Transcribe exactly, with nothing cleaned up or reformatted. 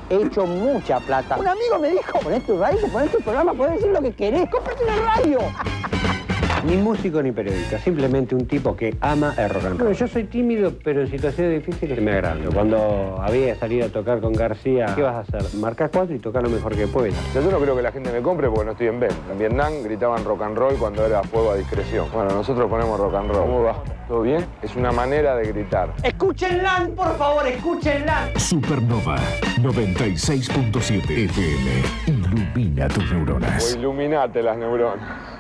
he hecho mucha plata. Un amigo me dijo, ponés tu radio, ponés tu programa, podés decir lo que querés, cómprate una radio. Ni músico ni periodista, simplemente un tipo que ama el rock and roll. Bueno, yo soy tímido, pero en situaciones difíciles me agrando. Cuando había salido a tocar con García, ¿qué vas a hacer? Marcar cuatro y tocar lo mejor que puedas. Yo no creo que la gente me compre porque no estoy en venta. En Vietnam gritaban rock and roll cuando era fuego a discreción. Bueno, nosotros ponemos rock and roll. ¿Cómo va? ¿Todo bien? Es una manera de gritar. ¡Escúchenla, por favor, escúchenla! Supernova noventa y seis punto siete F M. Ilumina tus neuronas. O iluminate las neuronas.